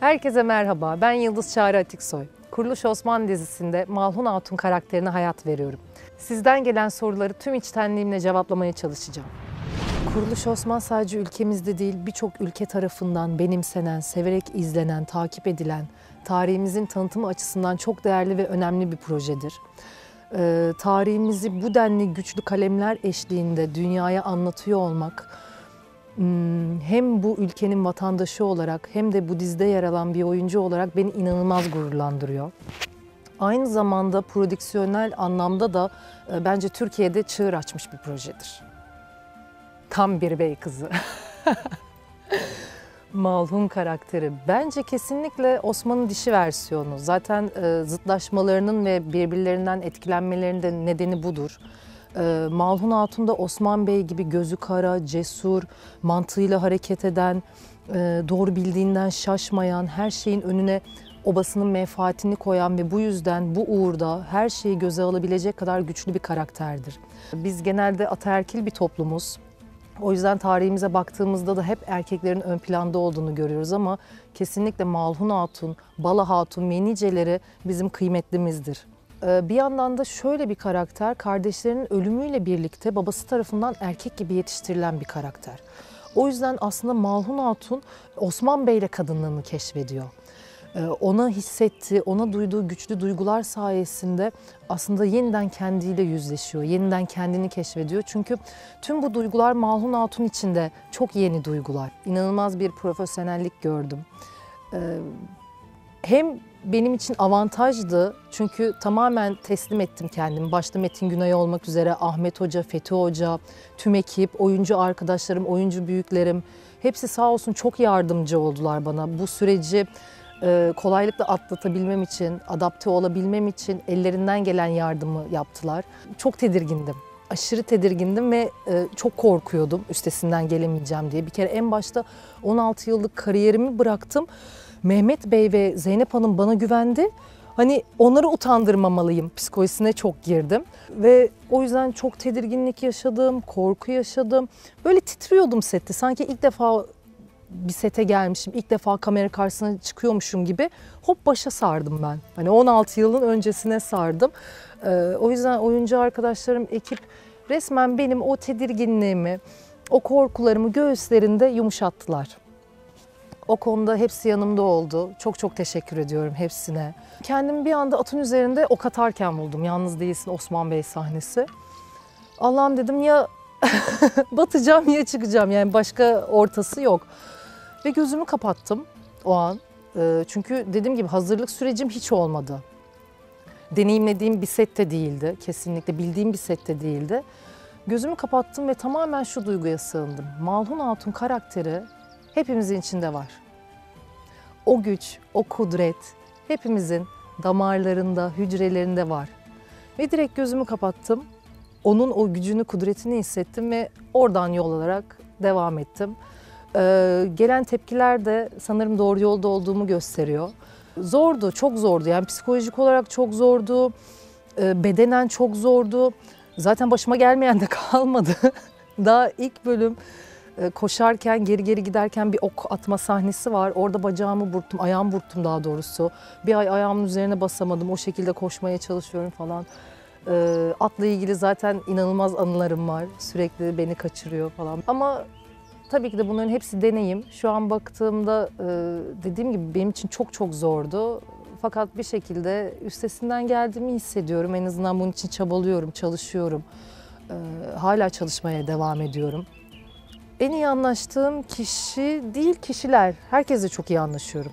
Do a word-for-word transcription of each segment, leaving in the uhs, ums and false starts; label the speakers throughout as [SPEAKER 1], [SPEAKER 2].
[SPEAKER 1] Herkese merhaba, ben Yıldız Çağrı Atiksoy. Kuruluş Osman dizisinde Malhun Hatun karakterine hayat veriyorum. Sizden gelen soruları tüm içtenliğimle cevaplamaya çalışacağım. Kuruluş Osman sadece ülkemizde değil, birçok ülke tarafından benimsenen, severek izlenen, takip edilen, tarihimizin tanıtımı açısından çok değerli ve önemli bir projedir. Ee, tarihimizi bu denli güçlü kalemler eşliğinde dünyaya anlatıyor olmak, hem bu ülkenin vatandaşı olarak hem de bu dizide yer alan bir oyuncu olarak beni inanılmaz gururlandırıyor. Aynı zamanda prodüksiyonel anlamda da e, bence Türkiye'de çığır açmış bir projedir. Tam bir bey kızı. Malhun karakteri. Bence kesinlikle Osman'ın dişi versiyonu. Zaten e, zıtlaşmalarının ve birbirlerinden etkilenmelerinin de nedeni budur. E, Malhun Hatun da Osman Bey gibi gözü kara, cesur, mantığıyla hareket eden, e, doğru bildiğinden şaşmayan, her şeyin önüne obasının menfaatini koyan ve bu yüzden bu uğurda her şeyi göze alabilecek kadar güçlü bir karakterdir. Biz genelde ataerkil bir toplumuz. O yüzden tarihimize baktığımızda da hep erkeklerin ön planda olduğunu görüyoruz ama kesinlikle Malhun Hatun, Bala Hatun ve niceleri bizim kıymetlimizdir. Bir yandan da şöyle bir karakter, kardeşlerinin ölümüyle birlikte babası tarafından erkek gibi yetiştirilen bir karakter. O yüzden aslında Malhun Hatun Osman Bey'le kadınlığını keşfediyor. Ona hissettiği, ona duyduğu güçlü duygular sayesinde aslında yeniden kendiyle yüzleşiyor, yeniden kendini keşfediyor. Çünkü tüm bu duygular Malhun Hatun için de çok yeni duygular. İnanılmaz bir profesyonellik gördüm. Hem benim için avantajdı çünkü tamamen teslim ettim kendimi. Başta Metin Günay olmak üzere Ahmet Hoca, Fethi Hoca, tüm ekip, oyuncu arkadaşlarım, oyuncu büyüklerim hepsi sağ olsun çok yardımcı oldular bana. Bu süreci kolaylıkla atlatabilmem için, adapte olabilmem için ellerinden gelen yardımı yaptılar. Çok tedirgindim. Aşırı tedirgindim ve çok korkuyordum üstesinden gelemeyeceğim diye. Bir kere en başta on altı yıllık kariyerimi bıraktım. Mehmet Bey ve Zeynep Hanım bana güvendi. Hani onları utandırmamalıyım psikolojisine çok girdim. Ve o yüzden çok tedirginlik yaşadım, korku yaşadım. Böyle titriyordum sette. Sanki ilk defa bir sete gelmişim, ilk defa kamera karşısına çıkıyormuşum gibi hop başa sardım ben. Hani on altı yılın öncesine sardım. Ee, o yüzden oyuncu arkadaşlarım, ekip resmen benim o tedirginliğimi, o korkularımı göğüslerinde yumuşattılar. O konuda hepsi yanımda oldu. Çok çok teşekkür ediyorum hepsine. Kendimi bir anda atın üzerinde ok atarken buldum. Yalnız Değilsin Osman Bey sahnesi. Allah'ım dedim ya batacağım ya çıkacağım. Yani başka ortası yok. Ve gözümü kapattım o an. Çünkü dediğim gibi hazırlık sürecim hiç olmadı. Deneyimlediğim bir sette değildi. Kesinlikle bildiğim bir sette değildi. Gözümü kapattım ve tamamen şu duyguya sığındım. Malhun Hatun karakteri hepimizin içinde var. O güç, o kudret hepimizin damarlarında, hücrelerinde var. Ve direkt gözümü kapattım. Onun o gücünü, kudretini hissettim ve oradan yol alarak devam ettim. Ee, gelen tepkiler de sanırım doğru yolda olduğumu gösteriyor. Zordu, çok zordu. Yani psikolojik olarak çok zordu. Ee, bedenen çok zordu. Zaten başıma gelmeyen de kalmadı. Daha ilk bölüm e, koşarken, geri geri giderken bir ok atma sahnesi var. Orada bacağımı burktum, ayağımı burktum daha doğrusu. Bir ay ayağımın üzerine basamadım. O şekilde koşmaya çalışıyorum falan. Ee, atla ilgili zaten inanılmaz anılarım var. Sürekli beni kaçırıyor falan. Ama tabii ki de bunların hepsi deneyim. Şu an baktığımda dediğim gibi benim için çok çok zordu. Fakat bir şekilde üstesinden geldiğimi hissediyorum. En azından bunun için çabalıyorum, çalışıyorum. Hala çalışmaya devam ediyorum. En iyi anlaştığım kişi değil, kişiler. Herkesle çok iyi anlaşıyorum.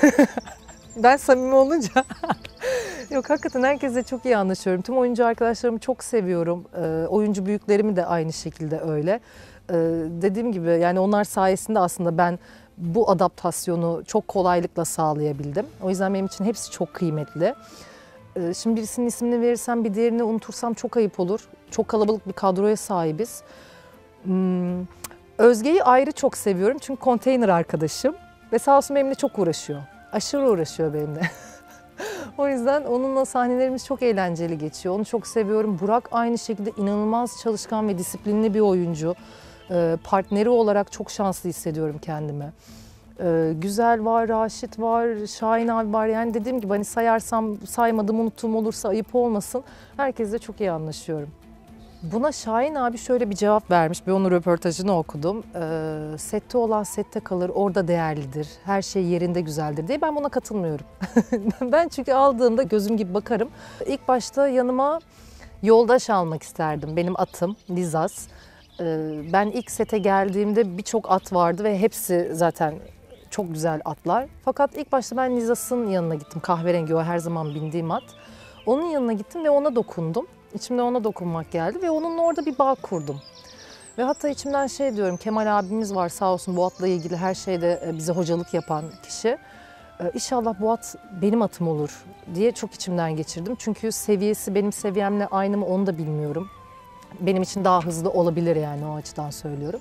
[SPEAKER 1] Ben samimi olunca... Yok, hakikaten herkesle çok iyi anlaşıyorum. Tüm oyuncu arkadaşlarımı çok seviyorum. Oyuncu büyüklerimi de aynı şekilde öyle. Ee, dediğim gibi yani onlar sayesinde aslında ben bu adaptasyonu çok kolaylıkla sağlayabildim. O yüzden benim için hepsi çok kıymetli. Ee, şimdi birisinin ismini verirsem bir diğerini unutursam çok ayıp olur. Çok kalabalık bir kadroya sahibiz. Hmm, Özge'yi ayrı çok seviyorum çünkü konteyner arkadaşım. Ve sağ olsun benimle çok uğraşıyor. Aşırı uğraşıyor benimle. O yüzden onunla sahnelerimiz çok eğlenceli geçiyor. Onu çok seviyorum. Burak aynı şekilde inanılmaz çalışkan ve disiplinli bir oyuncu. Partneri olarak çok şanslı hissediyorum kendimi. Ee, Güzel var, Raşit var, Şahin abi var. Yani dediğim gibi hani sayarsam saymadım, unuttuğum olursa ayıp olmasın. Herkesle çok iyi anlaşıyorum. Buna Şahin abi şöyle bir cevap vermiş. Bir onun röportajını okudum. Ee, sette olan sette kalır, orada değerlidir. Her şey yerinde güzeldir diye. Ben buna katılmıyorum. Ben çünkü aldığımda gözüm gibi bakarım. İlk başta yanıma yoldaş almak isterdim. Benim atım Lizas. Ee, ben ilk sete geldiğimde birçok at vardı ve hepsi zaten çok güzel atlar. Fakat ilk başta ben Lizas'ın yanına gittim. Kahverengi, o her zaman bindiğim at. Onun yanına gittim ve ona dokundum. İçimde ona dokunmak geldi ve onunla orada bir bağ kurdum. Ve hatta içimden şey diyorum, Kemal abimiz var sağ olsun, bu atla ilgili her şeyde bize hocalık yapan kişi. İnşallah bu at benim atım olur diye çok içimden geçirdim. Çünkü seviyesi benim seviyemle aynı mı onu da bilmiyorum. Benim için daha hızlı olabilir yani, o açıdan söylüyorum.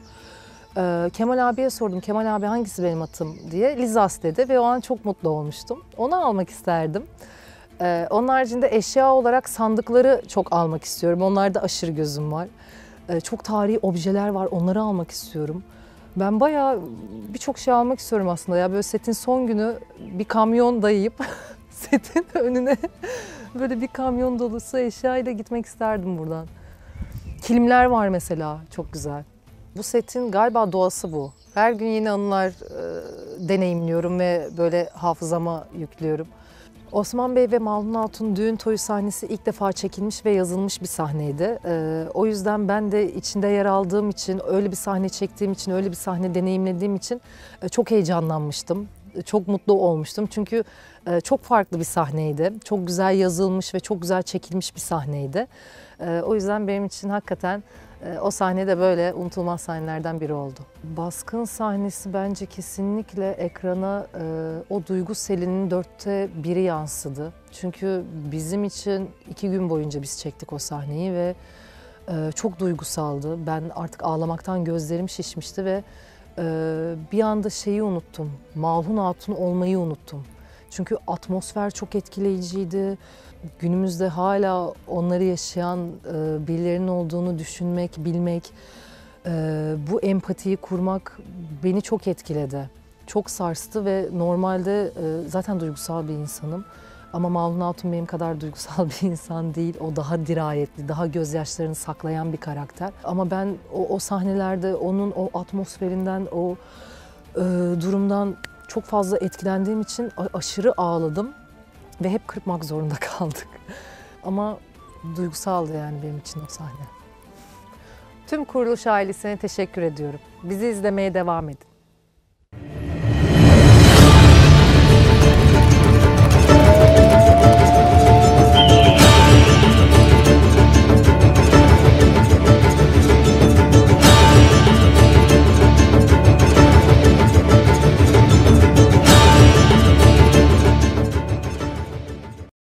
[SPEAKER 1] Ee, Kemal abiye sordum, Kemal abi hangisi benim atım diye. Lizas dedi ve o an çok mutlu olmuştum. Onu almak isterdim. Ee, onun haricinde eşya olarak sandıkları çok almak istiyorum. Onlarda aşırı gözüm var. Ee, çok tarihi objeler var, onları almak istiyorum. Ben bayağı birçok şey almak istiyorum aslında ya. Böyle setin son günü bir kamyon dayayıp setin önüne böyle bir kamyon dolusu eşyayla gitmek isterdim buradan. Kilimler var mesela, çok güzel. Bu setin galiba doğası bu. Her gün yeni anılar e, deneyimliyorum ve böyle hafızama yüklüyorum. Osman Bey ve Malhun Hatun düğün toyu sahnesi ilk defa çekilmiş ve yazılmış bir sahneydi. Ee, o yüzden ben de içinde yer aldığım için, öyle bir sahne çektiğim için, öyle bir sahne deneyimlediğim için e, çok heyecanlanmıştım. Çok mutlu olmuştum çünkü e, çok farklı bir sahneydi. Çok güzel yazılmış ve çok güzel çekilmiş bir sahneydi. E, o yüzden benim için hakikaten e, o sahne de böyle unutulmaz sahnelerden biri oldu. Baskın sahnesi bence kesinlikle ekrana e, o duygu selinin dörtte biri yansıdı. Çünkü bizim için iki gün boyunca biz çektik o sahneyi ve e, çok duygusaldı. Ben artık ağlamaktan gözlerim şişmişti ve Ee, bir anda şeyi unuttum, Malhun Hatun olmayı unuttum. Çünkü atmosfer çok etkileyiciydi. Günümüzde hala onları yaşayan e, birilerinin olduğunu düşünmek, bilmek, e, bu empatiyi kurmak beni çok etkiledi. Çok sarstı ve normalde e, zaten duygusal bir insanım. Ama Malhun Hatun benim kadar duygusal bir insan değil. O daha dirayetli, daha gözyaşlarını saklayan bir karakter. Ama ben o, o sahnelerde onun o atmosferinden, o e, durumdan çok fazla etkilendiğim için aşırı ağladım. Ve hep kırpmak zorunda kaldık. Ama duygusaldı yani benim için o sahne. Tüm kuruluş ailesine teşekkür ediyorum. Bizi izlemeye devam edin.